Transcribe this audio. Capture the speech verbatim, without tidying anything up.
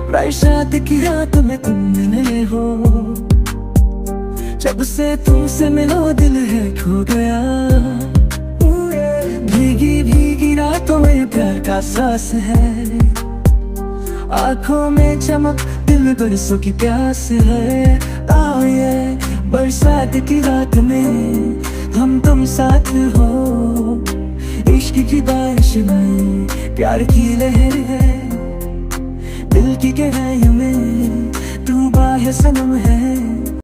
बरसात की रात में तुम मिले हो, जब से तुमसे मिलो दिल है खो गया। भीगी भीगी रातों में प्यार का सांस है, आंखों में चमक दिल बरसों की प्यास है। आओ ये बरसात की रात में हम तुम साथ हो, इश्क की बारिश में प्यार की लहर है, दिल की गहराई में तू बाहे सनम है।